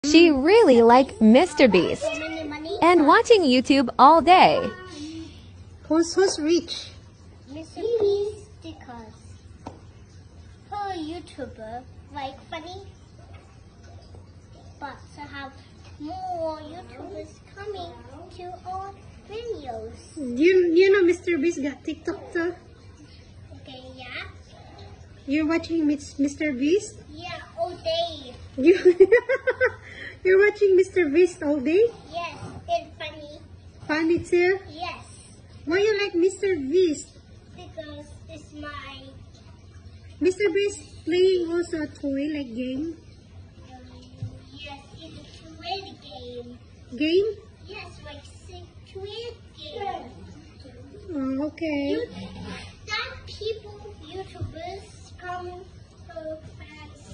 She really liked Mr. Beast and watching YouTube all day. Who's rich? Mr. Beast because her YouTuber like funny, but to have more YouTubers coming to our videos. You know Mr. Beast got TikTok too? Okay, yeah? You're watching Mr. Beast? Yeah, all day. You're watching Mr. Beast all day? Yes, it's funny. Funny too? Yes, Why you like Mr. Beast? because it's my Mr. Beast playing also a toy like game? yes, it's a Squid Game. Game? Yes, like Squid Game. Oh, okay. That people, YouTubers, come so fast.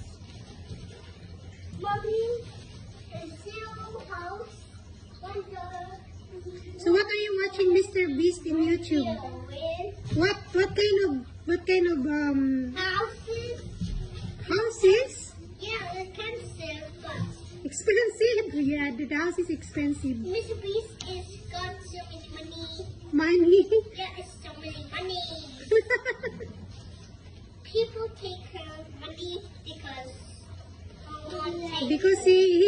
Mommy, is zero house $1. So what are you watching Mr. Beast in YouTube? What kind of Houses? houses? Yeah, expensive, but Expensive. Yeah, the house is expensive. Mr. Beast is got so much money. Money. Yeah, it's so many money. People take her money because Because he